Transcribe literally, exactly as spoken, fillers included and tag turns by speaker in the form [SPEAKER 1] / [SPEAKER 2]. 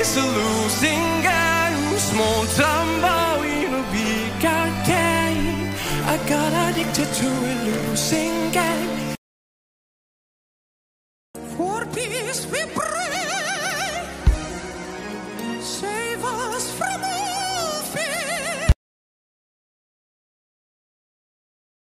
[SPEAKER 1] is a losing game. Small tumble in a big game. I got addicted to a losing game. For peace we pray. Save us from